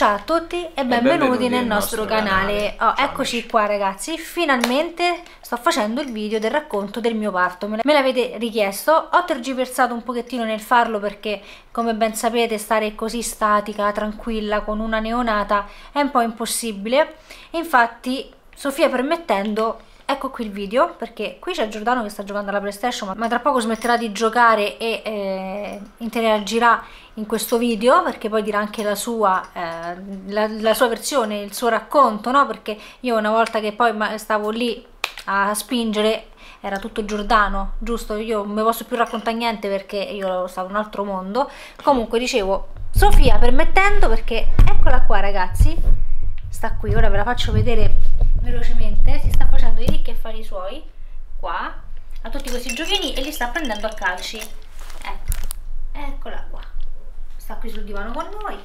Ciao a tutti e benvenuti nel nostro canale. Eccoci qua ragazzi, finalmente sto facendo il video del racconto del mio parto. Me l'avete richiesto, ho tergiversato un pochettino nel farlo perché come ben sapete stare così statica, tranquilla con una neonata è un po' impossibile. Infatti Sofia permettendo, ecco qui il video, perché qui c'è Giordano che sta giocando alla PlayStation ma tra poco smetterà di giocare e interagirà in questo video, perché poi dirà anche la sua versione, il suo racconto, no? Perché io una volta che poi stavo lì a spingere era tutto Giordano, giusto? Io non mi posso più raccontare niente perché io stavo in un altro mondo. Comunque dicevo, Sofia permettendo, perché eccola qua ragazzi, sta qui, ora ve la faccio vedere velocemente, si sta facendo i ricchi affari suoi qua, a tutti questi giochini e li sta prendendo a calci. Ecco, eccola qua, sta qui sul divano con noi,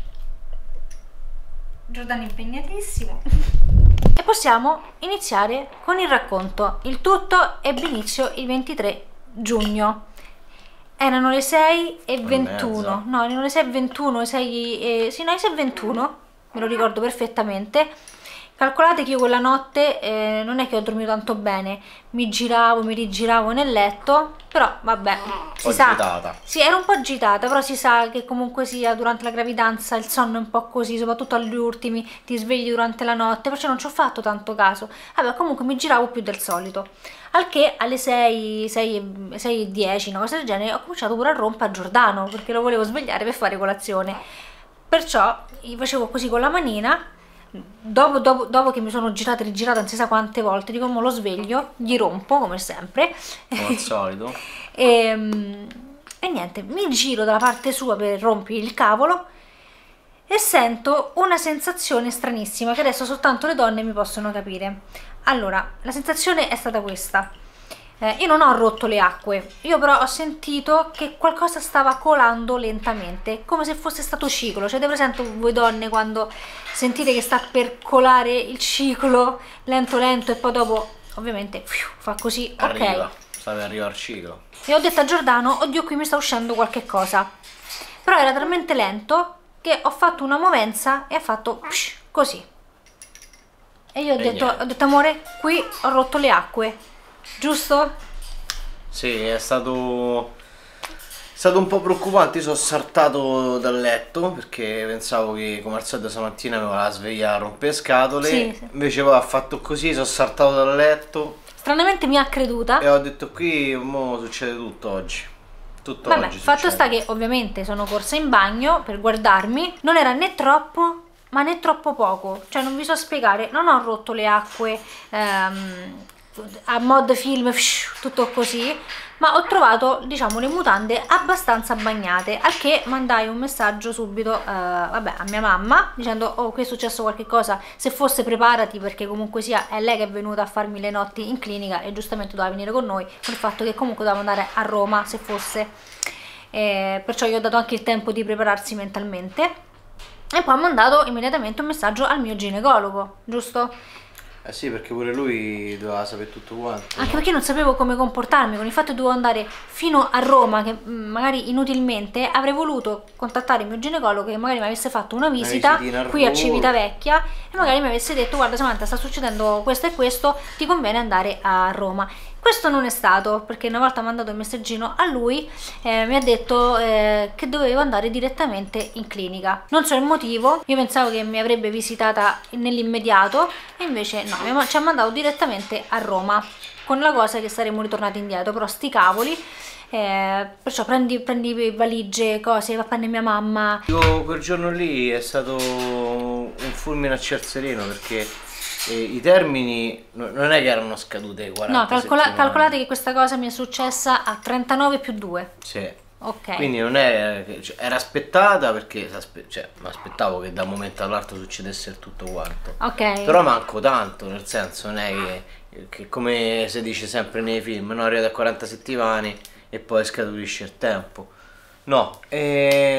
Giordano impegnatissimo. E possiamo iniziare con il racconto. Il tutto ebbe inizio il 23 giugno. Erano le 6:21, no, erano le 6:21, sì, no, le 6:21, me lo ricordo perfettamente. Calcolate che io quella notte non è che ho dormito tanto bene, mi giravo, mi rigiravo nel letto, però vabbè, si sa, agitata. Sì, ero un po' agitata, però si sa che comunque sia durante la gravidanza il sonno è un po' così, soprattutto agli ultimi, ti svegli durante la notte, perciò non ci ho fatto tanto caso. Vabbè, comunque mi giravo più del solito, al che alle 6:10, una cosa del genere, ho cominciato pure a rompere a Giordano, perché lo volevo svegliare per fare colazione. Perciò gli facevo così con la manina. Dopo che mi sono girata e rigirata non si sa quante volte, dico mo lo sveglio, gli rompo come sempre, come al solito. e niente, mi giro dalla parte sua per rompere il cavolo e sento una sensazione stranissima che adesso soltanto le donne mi possono capire. Allora, la sensazione è stata questa. Io non ho rotto le acque, io però ho sentito che qualcosa stava colando lentamente, come se fosse stato ciclo. Cioè, avete presente voi donne quando sentite che sta per colare il ciclo lento lento e poi dopo ovviamente fa così, arriva, ok, sta per arrivare al ciclo. e ho detto a Giordano, oddio qui mi sta uscendo qualche cosa, però era talmente lento che ho fatto una movenza e ha fatto così, e io ho detto amore, qui ho rotto le acque, giusto? Sì, è stato un po' preoccupante. Io sono saltato dal letto perché pensavo che come al solito stamattina avevo la sveglia a rompescatole, sì. Invece poi ha fatto così, sono saltato dal letto, stranamente mi ha creduta e ho detto qui mo succede tutto oggi. Tutto vabbè, oggi fatto succede. Sta che ovviamente sono corsa in bagno per guardarmi, non era né troppo ma né troppo poco, cioè non vi so spiegare, non ho rotto le acque a mod film, tutto così, ma ho trovato, diciamo, le mutande abbastanza bagnate, al che mandai un messaggio subito vabbè, a mia mamma dicendo oh, qui è successo qualche cosa, se fosse preparati, perché comunque sia è lei che è venuta a farmi le notti in clinica e giustamente doveva venire con noi, con il fatto che comunque doveva andare a Roma se fosse, perciò io ho dato anche il tempo di prepararsi mentalmente e poi ho mandato immediatamente un messaggio al mio ginecologo, giusto? Eh sì, perché pure lui doveva sapere tutto quanto. Anche perché non sapevo come comportarmi, con il fatto che dovevo andare fino a Roma, che magari inutilmente avrei voluto contattare il mio ginecologo che magari mi avesse fatto una visita qui a Civitavecchia e magari mi avesse detto guarda Samantha, sta succedendo questo e questo, ti conviene andare a Roma. Questo non è stato, perché una volta mandato il messaggino a lui, mi ha detto che dovevo andare direttamente in clinica. Non so il motivo, io pensavo che mi avrebbe visitata nell'immediato e invece no, ci ha mandato direttamente a Roma, con la cosa che saremmo ritornati indietro, però sti cavoli. Perciò prendi valigie, cose, va a prendere mia mamma. Quel giorno lì è stato un fulmine a ciel sereno, perché i termini non è che erano scadute 40 calcolate che questa cosa mi è successa a 39+2. Sì. Ok. Quindi non è, cioè, era aspettata, perché mi aspettavo che da un momento all'altro succedesse tutto quanto. Ok. Però manco tanto, nel senso non è che come si dice sempre nei film, no, arriva da 40 settimane e poi scaturisce il tempo. No,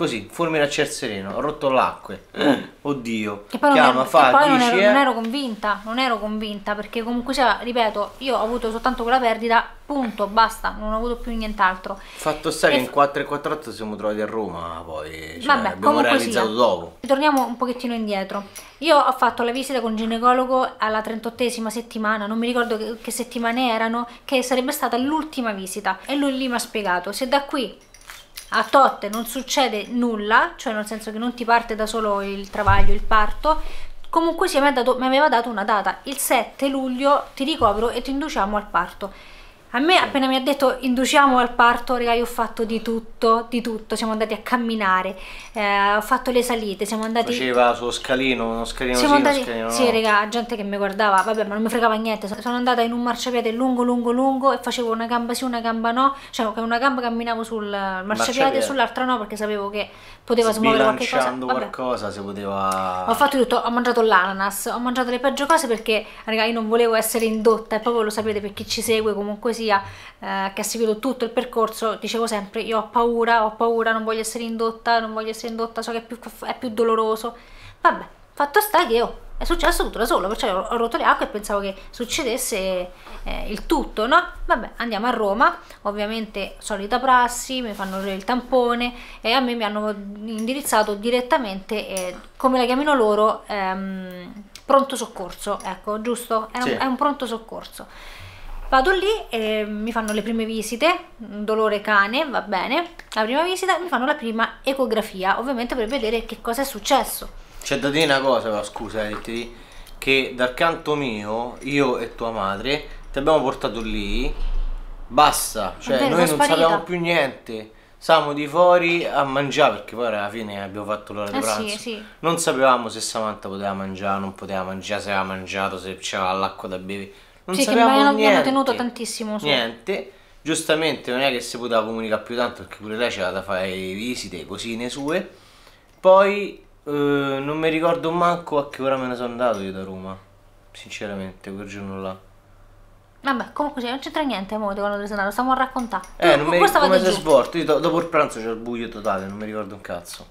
così, fulmine a ciel sereno, ho rotto l'acqua. Oddio. Che poi Chiama, fa, non dici, ero convinta, perché comunque sia, ripeto, io ho avuto soltanto quella perdita, punto, basta, non ho avuto più nient'altro. Fatto sta che in 448 siamo trovati a Roma, poi vabbè, abbiamo realizzato dopo. Torniamo un pochettino indietro. Io ho fatto la visita con il ginecologo alla 38esima settimana, non mi ricordo che settimane erano, che sarebbe stata l'ultima visita, e lui lì mi ha spiegato: se da qui a tot non succede nulla, cioè nel senso che non ti parte da solo il travaglio, il parto, comunque mi aveva dato una data: il 7 luglio ti ricovero e ti induciamo al parto. A me appena mi ha detto induciamo al parto, raga, io ho fatto di tutto, siamo andati a camminare, ho fatto le salite, siamo andati... Faceva sullo scalino, uno scalino siamo sì, andati... uno scalino sì, no. raga, gente che mi guardava, vabbè, ma non mi fregava niente, sono andata in un marciapiede lungo e facevo una gamba sì, una gamba no, cioè con una gamba camminavo sul marciapiede e sull'altra no, perché sapevo che poteva smuovere qualche cosa. Qualcosa si poteva... Ho fatto tutto, ho mangiato l'ananas, ho mangiato le peggio cose perché, raga, io non volevo essere indotta, e proprio lo sapete per chi ci segue, comunque sia, che ha seguito tutto il percorso, dicevo sempre: io ho paura, non voglio essere indotta, so che è più doloroso. Vabbè, fatto sta che è successo tutto da solo, perciò ho rotto le acque e pensavo che succedesse il tutto, no? Vabbè, andiamo a Roma, ovviamente solita prassi, mi fanno il tampone e a me mi hanno indirizzato direttamente, come la chiamino loro, pronto soccorso, ecco, giusto? È un pronto soccorso. Vado lì e mi fanno le prime visite, dolore cane, va bene, la prima visita, mi fanno la prima ecografia, ovviamente per vedere che cosa è successo. C'è da dire una cosa, però, scusa, che dal canto mio, io e tua madre, ti abbiamo portato lì, basta, cioè noi non sapevamo più niente, stavamo di fuori a mangiare, perché poi alla fine abbiamo fatto l'ora di pranzo, sì. Non sapevamo se Samantha poteva mangiare, non poteva mangiare, se aveva mangiato, se c'era l'acqua da bere. Non sì, sapevamo che niente, mi hanno tenuto tantissimo su. Niente, giustamente non è che si poteva comunicare più tanto, perché pure lei c'era da fare visite, cosine sue. Poi non mi ricordo manco a che ora me ne sono andato io da Roma, sinceramente, quel giorno là. Vabbè, comunque non c'entra niente, mo, quando te ne sei andato, stiamo a raccontare. Non mi ricordo come si è svolto, io dopo il pranzo c'è il buio totale, non mi ricordo un cazzo.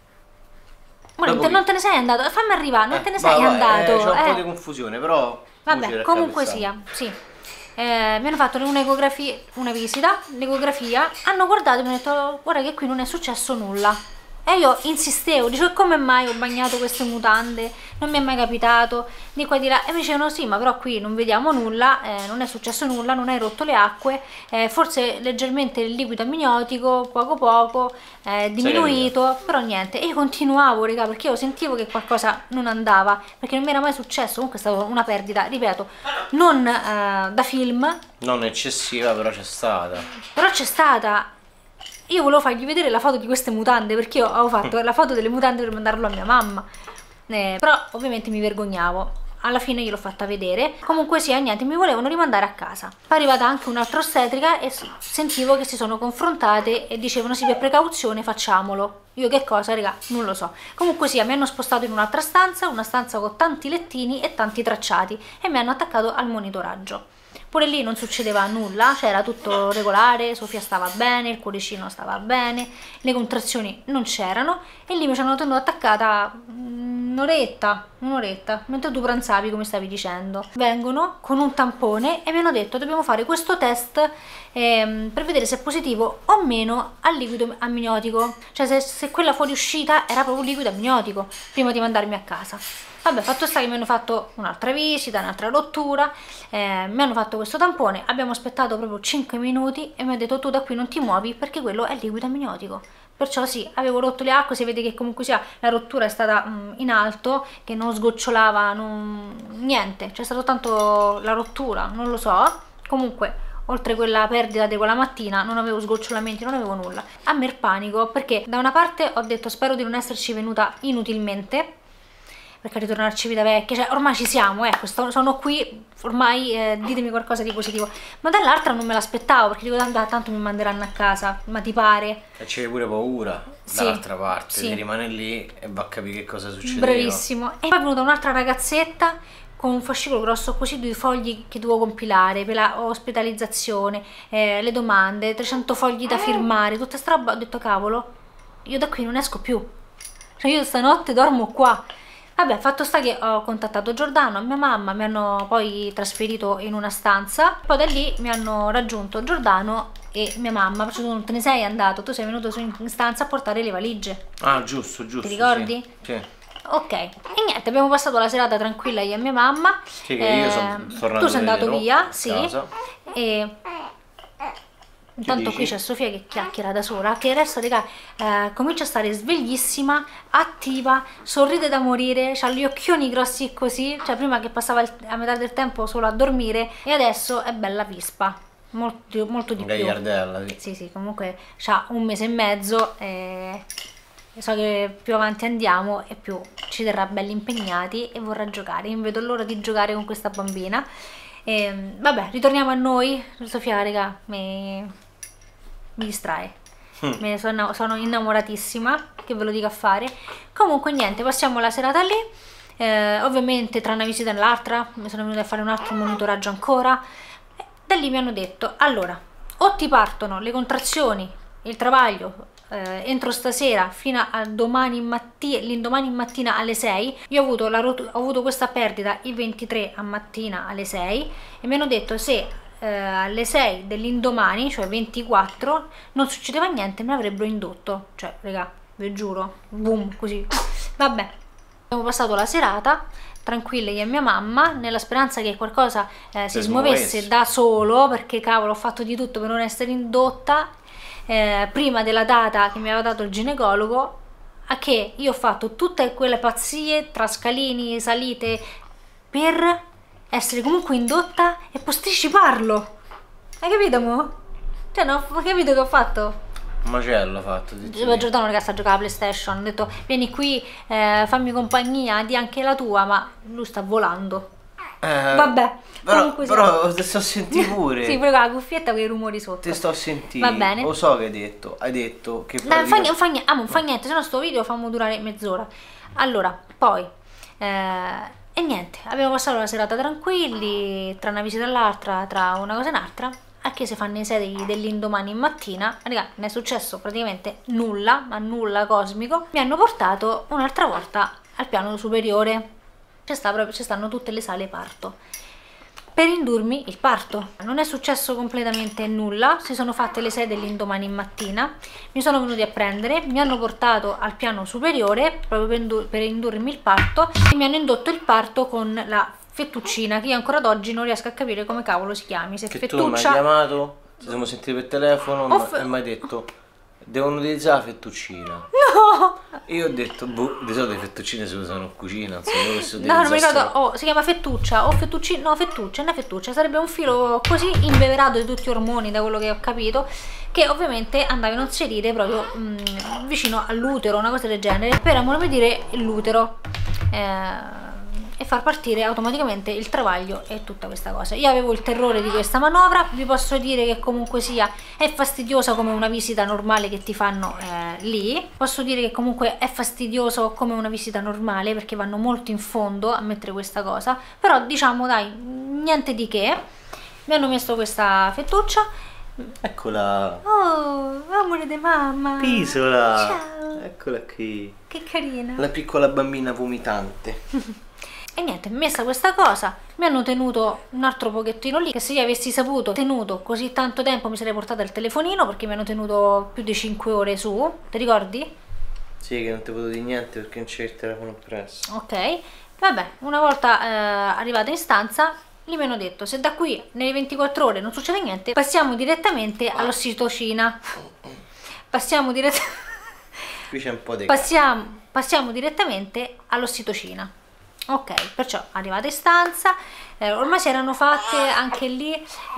Non te ne sei andato, fammi arrivare, non te ne sei andato. C'è un po' di confusione, però... Vabbè, comunque sia, sì. Mi hanno fatto un'ecografia, una visita, l'ecografia, hanno guardato e mi hanno detto: guarda che qui non è successo nulla. E io insistevo, dicevo: come mai ho bagnato queste mutande? Non mi è mai capitato, di qua e di là. E mi dicevano: sì, ma però qui non vediamo nulla, non è successo nulla, non hai rotto le acque, forse leggermente il liquido amniotico, poco, diminuito, però niente. E io continuavo, raga, perché io sentivo che qualcosa non andava, perché non mi era mai successo. Comunque è stata una perdita, ripeto, non da film. Non eccessiva, però c'è stata. Però c'è stata. Io volevo fargli vedere la foto di queste mutande, perché io avevo fatto la foto delle mutande per mandarlo a mia mamma, però ovviamente mi vergognavo. Alla fine gliel'ho fatta vedere. Comunque sia, niente, mi volevano rimandare a casa. Poi è arrivata anche un'altra ostetrica e sentivo che si sono confrontate e dicevano: sì, per precauzione facciamolo. Io che cosa, raga, non lo so. Comunque sia, mi hanno spostato in un'altra stanza, una stanza con tanti lettini e tanti tracciati, e mi hanno attaccato al monitoraggio. Pure lì non succedeva nulla, cioè era tutto regolare, Sofia stava bene, il cuoricino stava bene, le contrazioni non c'erano, e lì mi ci hanno tenuto attaccata un'oretta, mentre tu pranzavi, come stavi dicendo. Vengono con un tampone e mi hanno detto: dobbiamo fare questo test per vedere se è positivo o meno al liquido amniotico, cioè se quella fuoriuscita era proprio liquido amniotico, prima di mandarmi a casa. Vabbè, fatto sta che mi hanno fatto un'altra visita, un'altra rottura, mi hanno fatto questo tampone, abbiamo aspettato proprio 5 minuti e mi ha detto: tu da qui non ti muovi perché quello è liquido amniotico. Perciò sì, avevo rotto le acque, si vede che comunque sia la rottura è stata in alto, che non sgocciolava, niente, c'è stato tanto la rottura, non lo so. Comunque, oltre quella perdita di quella mattina, non avevo sgocciolamenti, non avevo nulla. A me il panico, perché da una parte ho detto: spero di non esserci venuta inutilmente, perché ritornare a Civitavecchia, cioè ormai ci siamo, ecco, sono qui, ormai ditemi qualcosa di positivo. Ma dall'altra non me l'aspettavo, perché dico: tanto mi manderanno a casa, ma ti pare? E c'è pure paura dall'altra parte, di rimanere lì e va a capire che cosa succedeva. Bravissimo. E poi è venuta un'altra ragazzetta con un fascicolo grosso così di fogli che dovevo compilare per la ospedalizzazione, le domande, 300 fogli da firmare, tutta sta roba. Ho detto: cavolo, io da qui non esco più, cioè io stanotte dormo qua. Vabbè, fatto sta che ho contattato Giordano e mia mamma, mi hanno poi trasferito in una stanza, poi da lì mi hanno raggiunto Giordano e mia mamma, perché tu non te ne sei andato, tu sei venuto su in stanza a portare le valigie. Ah, giusto, giusto. Ti ricordi? Sì. Sì. Ok, e niente, abbiamo passato la serata tranquilla io e mia mamma. Sì, che io sono tornato. Tu sei andato via, sì. Casa. E intanto qui c'è Sofia che chiacchiera da sola, che adesso, raga, comincia a stare sveglissima, attiva, sorride da morire, ha gli occhioni grossi così, cioè prima che passava a metà del tempo solo a dormire, e adesso è bella vispa, molto di più. Gagliardella, sì. Sì, sì, comunque c'ha 1 mese e mezzo, so che più avanti andiamo e più ci terrà belli impegnati e vorrà giocare. Io non vedo l'ora di giocare con questa bambina. Vabbè, ritorniamo a noi. Sofia, raga, mi distrae. Sono innamoratissima, che ve lo dico a fare. Comunque niente, passiamo la serata lì. Ovviamente tra una visita e l'altra mi sono venuta a fare un altro monitoraggio ancora. Da lì mi hanno detto, allora, o ti partono le contrazioni, il travaglio entro stasera fino a l'indomani mattina alle 6. Io ho avuto questa perdita il 23 a mattina alle 6 e mi hanno detto se alle 6 dell'indomani, cioè 24, non succedeva niente, me l'avrebbero indotto. Cioè, raga, vi giuro, boom, così. Vabbè, abbiamo passato la serata tranquille io e mia mamma, nella speranza che qualcosa si smuovesse da solo, perché cavolo, ho fatto di tutto per non essere indotta. Prima della data che mi aveva dato il ginecologo, a che io ho fatto tutte quelle pazzie tra scalini, salite, per essere comunque indotta e posticiparlo. Hai capito, mo? Cioè, no, hai capito che ho fatto? Un macello ha fatto. Giordano, ragazzi, a giocare a PlayStation, ho detto vieni qui, fammi compagnia, di anche la tua, ma lui sta volando. Vabbè, però ti sto a sentire pure. Sì, pure con la cuffietta con i rumori sotto. Ti sto a sentire. Va bene. Lo so che hai detto che non fa niente, se no sto video fammo durare mezz'ora. Allora, poi e niente, abbiamo passato la serata tranquilli, tra una visita e l'altra, tra una cosa e un'altra, a che si fanno i 6 dell'indomani mattina. Raga, non è successo praticamente nulla, ma nulla cosmico. Mi hanno portato un'altra volta al piano superiore. Ci stanno tutte le sale parto per indurmi il parto. Non è successo completamente nulla, si sono fatte le 6 dell'indomani mattina, mi sono venuti a prendere, mi hanno portato al piano superiore proprio per indurmi il parto e mi hanno indotto il parto con la fettuccina, che io ancora ad oggi non riesco a capire come cavolo si chiami, se che fettuccia. Tu mi hai chiamato, ci siamo sentiti per telefono e mi hai detto devono utilizzare la fettuccina. No! Io ho detto, boh, di solito le fettuccine si usano in cucina, non so dove si no, non mi ricordo, si chiama fettuccia o fettuccina, no, fettuccia, non è fettuccia, sarebbe un filo così imbeverato di tutti gli ormoni, da quello che ho capito, che ovviamente andavano a inserire proprio vicino all'utero, una cosa del genere, per ammorbidire l'utero e far partire automaticamente il travaglio e tutta questa cosa. Io avevo il terrore di questa manovra, vi posso dire che comunque sia è fastidiosa come una visita normale che ti fanno lì, posso dire che comunque è fastidioso come una visita normale perché vanno molto in fondo a mettere questa cosa, però diciamo dai, niente di che. Mi hanno messo questa fettuccia. Eccola. Oh, amore di mamma. Pisola. Ciao. Eccola qui. Che carina. La piccola bambina vomitante. E niente, messa questa cosa, mi hanno tenuto un altro pochettino lì, che se io avessi saputo tenuto così tanto tempo mi sarei portata il telefonino, perché mi hanno tenuto più di 5 ore su, ti ricordi? Sì, che non ti potevo dire niente perché non c'è il telefono presso. Ok, vabbè, una volta arrivata in stanza, lì mi hanno detto, se da qui nelle 24 ore non succede niente, passiamo direttamente all'ossitocina. Passiamo direttamente... Qui c'è un po' di... Passiamo direttamente all'ossitocina. Ok, perciò arrivate in stanza, ormai si erano fatte anche lì,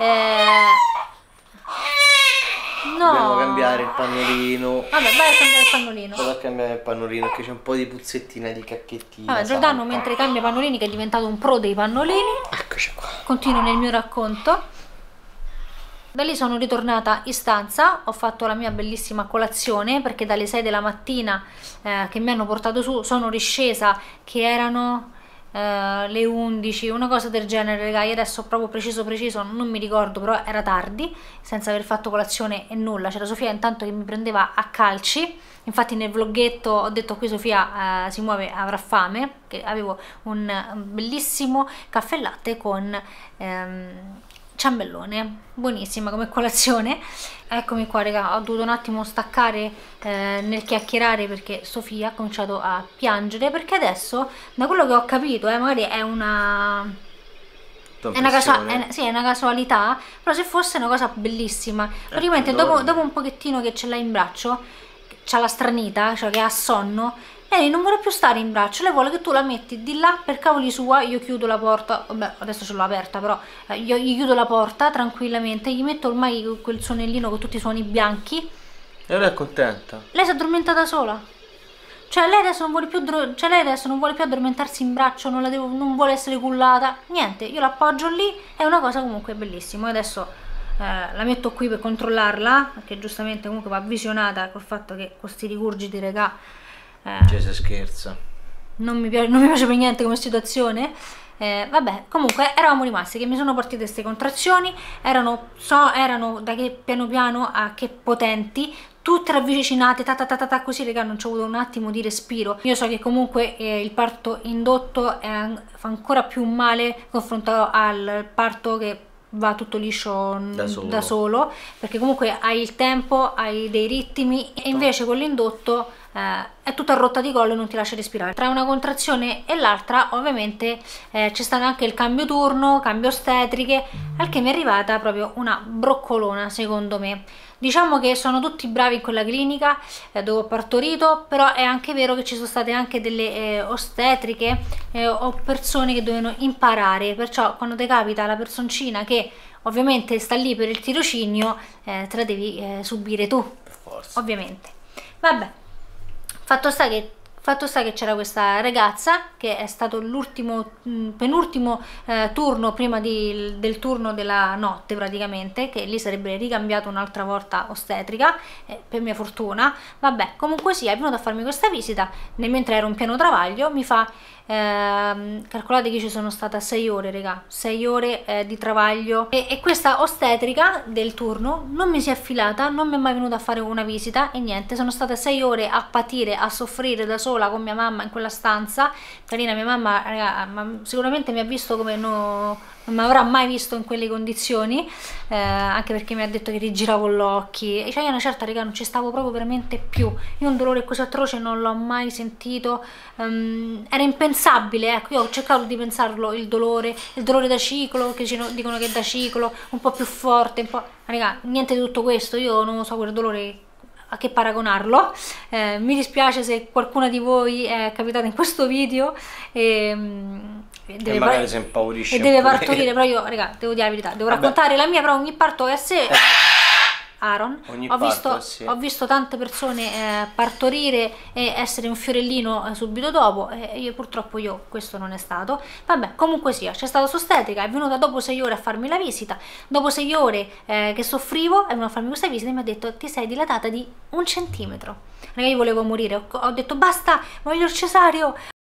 no, dobbiamo cambiare il pannolino. Vabbè, vai a cambiare il pannolino. Vado a cambiare il pannolino perché c'è un po' di puzzettina di cacchettini. Vabbè, Giordano mentre cambia pannolini, che è diventato un pro dei pannolini. Eccoci qua. Continuo nel mio racconto. Da lì sono ritornata in stanza, ho fatto la mia bellissima colazione, perché dalle 6 della mattina che mi hanno portato su sono riscesa che erano le 11, una cosa del genere, raga. Io adesso proprio preciso non mi ricordo, però era tardi, senza aver fatto colazione e nulla. C'era Sofia intanto che mi prendeva a calci. Infatti nel vloggetto ho detto qui Sofia si muove, avrà fame, che avevo un bellissimo caffè latte con ciambellone, buonissima come colazione. Eccomi qua, raga, ho dovuto un attimo staccare nel chiacchierare perché Sofia ha cominciato a piangere, perché adesso, da quello che ho capito, magari è una casualità, però se fosse una cosa bellissima, praticamente dopo un pochettino che ce l'hai in braccio, c'ha la stranita, cioè che ha sonno, lei non vuole più stare in braccio, lei vuole che tu la metti di là per cavoli sua. Io chiudo la porta, vabbè adesso ce l'ho aperta, però io gli chiudo la porta tranquillamente, gli metto ormai quel suonellino con tutti i suoni bianchi e lei è contenta. Lei si addormenta da sola, cioè lei adesso non vuole più addormentarsi in braccio, non vuole essere cullata, niente. Io l'appoggio lì, è una cosa comunque bellissima. Adesso la metto qui per controllarla, perché giustamente comunque va visionata col fatto che con sti rigurgiti, regà, cioè se scherza, non mi piace per niente come situazione. Vabbè, comunque eravamo rimasti che mi sono partite queste contrazioni, erano da che piano piano a che potenti, tutte ravvicinate, così, raga, non ci ho avuto un attimo di respiro. Io so che comunque il parto indotto fa ancora più male confrontato al parto che va tutto liscio da solo, perché comunque hai il tempo, hai dei ritmi, e invece con l'indotto è tutta rotta di collo e non ti lascia respirare. Tra una contrazione e l'altra ovviamente c'è stato anche il cambio turno, cambio ostetriche, al che mi è arrivata proprio una broccolona, secondo me. Diciamo che sono tutti bravi in quella clinica dove ho partorito, però è anche vero che ci sono state anche delle ostetriche o persone che dovevano imparare, perciò quando ti capita la personcina che ovviamente sta lì per il tirocinio, te la devi subire tu, per forza, ovviamente. Vabbè, fatto sta che c'era questa ragazza che è stato l'ultimo, penultimo turno prima del turno della notte, praticamente, che lì sarebbe ricambiato un'altra volta ostetrica, per mia fortuna. Vabbè, comunque sia, è venuta a farmi questa visita mentre ero in pieno travaglio. Mi fa calcolate che ci sono stata 6 ore, raga, 6 ore di travaglio, e questa ostetrica del turno non mi si è affilata, non mi è mai venuta a fare una visita e niente. Sono state 6 ore a patire, a soffrire da sola con mia mamma in quella stanza. Carina mia mamma, raga, sicuramente mi ha visto come non mi avrà mai visto in quelle condizioni, anche perché mi ha detto che rigiravo gli occhi, e cioè io una certa, raga, non ci stavo proprio veramente più. Io un dolore così atroce non l'ho mai sentito, era impensabile, ecco. Io ho cercato di pensarlo, il dolore da ciclo, che dicono che è da ciclo, un po' più forte, un po', raga, niente di tutto questo. Io non so quel dolore a che paragonarlo. Mi dispiace se qualcuna di voi è capitata in questo video e magari si impaurisce e deve partorire, però io, raga, devo dire la verità, devo raccontare la mia, però ogni parto è a sé. Aaron, ho visto tante persone partorire e essere un fiorellino subito dopo, e io purtroppo questo non è stato. Vabbè, comunque sia, c'è stata ostetrica, è venuta dopo 6 ore a farmi la visita, dopo 6 ore che soffrivo è venuta a farmi questa visita e mi ha detto: ti sei dilatata di 1 centimetro. Io volevo morire, ho detto basta, voglio il cesareo,